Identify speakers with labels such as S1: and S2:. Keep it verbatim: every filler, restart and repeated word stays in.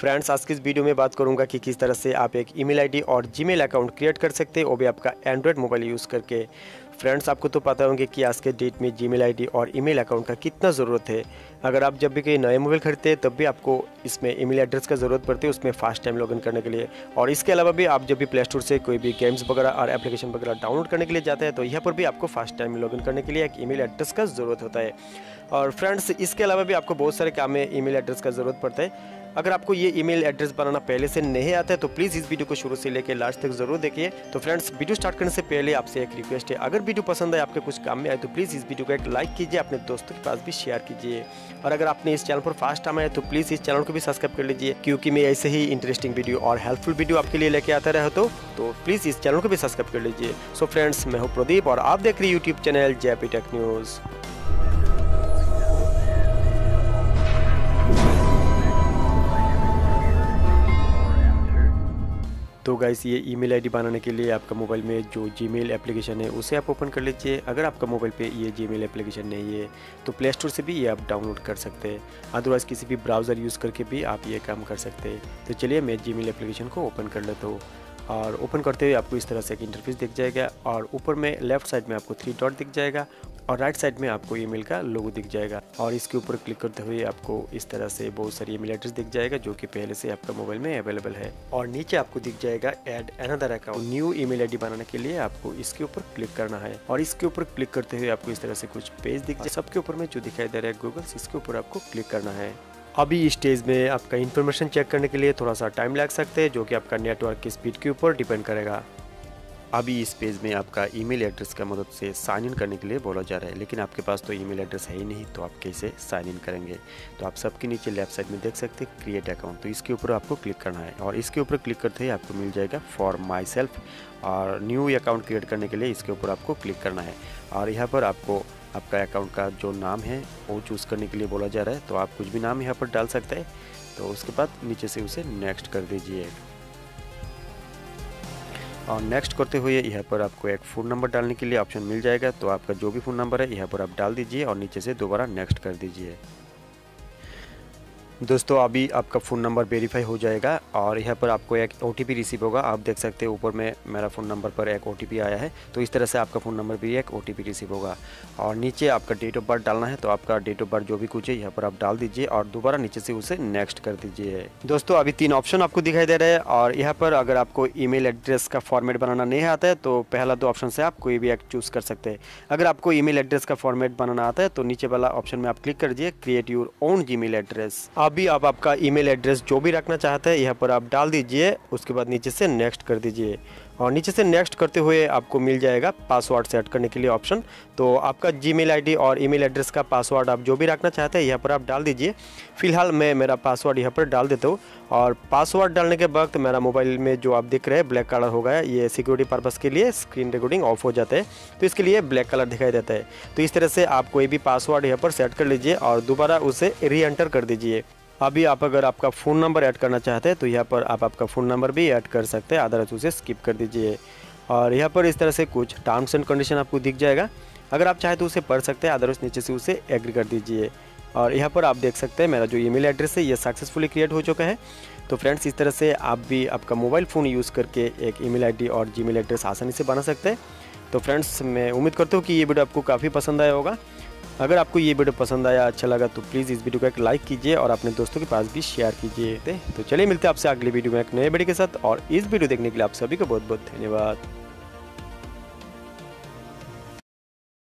S1: Friends, आज की इस वीडियो में बात करूंगा कि किस तरह से आप एक ईमेल आईडी और जीमेल अकाउंट क्रिएट कर सकते हैं, वो भी आपका एंड्रॉयड मोबाइल यूज़ करके। फ्रेंड्स, आपको तो पता होंगे कि आज के डेट में जीमेल आईडी और ईमेल अकाउंट का कितना ज़रूरत है। अगर आप जब भी कोई नए मोबाइल खरीदते हैं तब भी आपको इसमें ईमेल एड्रेस का ज़रूरत पड़ती है, उसमें फास्ट टाइम लॉगिन करने के लिए। और इसके अलावा भी आप जब भी प्ले स्टोर से कोई भी गेम्स वगैरह और एप्लीकेशन वगैरह डाउनलोड करने के लिए जाते हैं तो यहाँ पर भी आपको फास्ट टाइम लॉगिन करने के लिए एक ईमेल एड्रेस का ज़रूरत होता है। और फ्रेंड्स, इसके अलावा भी आपको बहुत सारे काम में ईमेल एड्रेस का ज़रूरत पड़ता है। अगर आपको ये ईमेल एड्रेस बनाना पहले से नहीं आता है तो प्लीज़ इस वीडियो को शुरू से लेकर लास्ट तक जरूर देखिए। तो फ्रेंड्स, वीडियो स्टार्ट करने से पहले आपसे एक रिक्वेस्ट है, अगर वीडियो पसंद आए, आपके कुछ काम में आए तो प्लीज़ इस वीडियो को एक लाइक कीजिए, अपने दोस्तों के पास भी शेयर कीजिए। और अगर आपने इस चैनल पर फर्स्ट टाइम आए तो प्लीज़ इस चैनल को भी सब्सक्राइब कर लीजिए, क्योंकि मैं ऐसे ही इंटरेस्टिंग वीडियो और हेल्पफुल वीडियो आपके लिए लेके आता रहा तो, तो प्लीज़ इस चैनल को भी सब्सक्राइब कर लीजिए। सो फ्रेंड्स, मैं हूँ प्रदीप और आप देख रहे हैं YouTube channel JP tech news. तो गाइस, ये ईमेल आईडी बनाने के लिए आपका मोबाइल में जो जीमेल एप्लीकेशन है उसे आप ओपन कर लीजिए। अगर आपका मोबाइल पे ये जीमेल एप्लीकेशन नहीं है तो प्ले स्टोर से भी ये आप डाउनलोड कर सकते हैं, अदरवाइज़ किसी भी ब्राउज़र यूज़ करके भी आप ये काम कर सकते हैं। तो चलिए मैं जीमेल एप्लीकेशन को ओपन कर लेता हूँ। और ओपन करते हुए आपको इस तरह से एक इंटरफेस दिख जाएगा और ऊपर में लेफ्ट साइड में आपको थ्री डॉट दिख जाएगा और राइट साइड में आपको ईमेल का लोगो दिख जाएगा। और इसके ऊपर क्लिक करते हुए आपको इस तरह से बहुत सारी ईमेल एड्रेस दिख जाएगा जो कि पहले से आपका मोबाइल में अवेलेबल है। और नीचे आपको दिख जाएगा add another account. New email ID बनाने के लिए आपको इसके ऊपर क्लिक करना है और इसके ऊपर क्लिक करते हुए आपको इस तरह से कुछ पेज दिख जाए। सबके ऊपर में जो दिखाई दे रहा है गूगल, इसके ऊपर आपको क्लिक करना है। अभी इस स्टेज में आपका इन्फॉर्मेशन चेक करने के लिए थोड़ा सा टाइम लग सकता है, जो कि आपका नेटवर्क की स्पीड के ऊपर डिपेंड करेगा। अभी इस पेज में आपका ईमेल एड्रेस का मदद से साइन इन करने के लिए बोला जा रहा है, लेकिन आपके पास तो ईमेल एड्रेस है ही नहीं, तो आप कैसे साइन इन करेंगे। तो आप सबके नीचे लेफ्ट साइड में देख सकते हैं क्रिएट अकाउंट, तो इसके ऊपर आपको क्लिक करना है और इसके ऊपर क्लिक करते ही आपको मिल जाएगा फॉर माई सेल्फ। और न्यू अकाउंट क्रिएट करने के लिए इसके ऊपर आपको क्लिक करना है और यहाँ पर आपको आपका अकाउंट का जो नाम है वो चूज़ करने के लिए बोला जा रहा है। तो आप कुछ भी नाम यहाँ पर डाल सकते हैं। तो उसके बाद नीचे से उसे नेक्स्ट कर दीजिए और नेक्स्ट करते हुए यहाँ पर आपको एक फ़ोन नंबर डालने के लिए ऑप्शन मिल जाएगा। तो आपका जो भी फ़ोन नंबर है यहाँ पर आप डाल दीजिए और नीचे से दोबारा नेक्स्ट कर दीजिए। दोस्तों, अभी आपका फ़ोन नंबर वेरीफाई हो जाएगा और यहाँ पर आपको एक ओटीपी रिसीव होगा। आप देख सकते हैं ऊपर में मेरा फ़ोन नंबर पर एक ओटीपी आया है, तो इस तरह से आपका फ़ोन नंबर भी एक ओटीपी रिसीव होगा। और नीचे आपका डेट ऑफ बर्थ डालना है, तो आपका डेट ऑफ बर्थ जो भी कुछ है यहाँ पर आप डाल दीजिए और दोबारा नीचे से उसे नेक्स्ट कर दीजिए। दोस्तों, अभी तीन ऑप्शन आपको दिखाई दे रहे हैं और यहाँ पर अगर आपको ईमेल एड्रेस का फॉर्मेट बनाना नहीं आता है तो पहला दो ऑप्शन से आप कोई भी एक चूज़ कर सकते हैं। अगर आपको ईमेल एड्रेस का फॉर्मेट बनाना आता है तो नीचे वाला ऑप्शन में आप क्लिक कर दीजिए create your own Gmail address. अभी आप आपका ईमेल एड्रेस जो भी रखना चाहते हैं यहाँ पर आप डाल दीजिए, उसके बाद नीचे से नेक्स्ट कर दीजिए और नीचे से नेक्स्ट करते हुए आपको मिल जाएगा पासवर्ड सेट करने के लिए ऑप्शन। तो आपका जीमेल आईडी और ईमेल एड्रेस का पासवर्ड आप जो भी रखना चाहते हैं यहाँ पर आप डाल दीजिए। फिलहाल मैं मेरा पासवर्ड यहाँ पर डाल देता हूँ और पासवर्ड डालने के वक्त मेरा मोबाइल में जो आप देख रहे हैं ब्लैक कलर हो गया, ये सिक्योरिटी पर्पज़ के लिए स्क्रीन रिकॉर्डिंग ऑफ हो जाता है, तो इसके लिए ब्लैक कलर दिखाई देता है। तो इस तरह से आप कोई भी पासवर्ड यहाँ पर सेट कर लीजिए और दोबारा उसे री एंटर कर दीजिए। अभी आप अगर आपका फ़ोन नंबर ऐड करना चाहते हैं तो यहाँ पर आप आपका फ़ोन नंबर भी ऐड कर सकते हैं, अदरवाइज उसे स्किप कर दीजिए। और यहाँ पर इस तरह से कुछ टर्म्स एंड कंडीशन आपको दिख जाएगा, अगर आप चाहे तो उसे पढ़ सकते हैं, अदरवाइज नीचे से उसे एग्री कर दीजिए। और यहाँ पर आप देख सकते हैं मेरा जो ईमेल एड्रेस है ये सक्सेसफुली क्रिएट हो चुका है। तो फ्रेंड्स, इस तरह से आप भी आपका मोबाइल फ़ोन यूज़ करके एक ईमेल आईडी और जीमेल एड्रेस आसानी से बना सकते हैं। तो फ्रेंड्स, मैं उम्मीद करता हूँ कि ये वीडियो आपको काफ़ी पसंद आया होगा। अगर आपको ये वीडियो पसंद आया, अच्छा लगा तो प्लीज़ इस वीडियो को एक लाइक कीजिए और अपने दोस्तों के पास भी शेयर कीजिए। तो चलिए मिलते हैं आपसे अगली वीडियो में एक नए वीडियो के साथ, और इस वीडियो देखने के लिए आप सभी को बहुत बहुत धन्यवाद।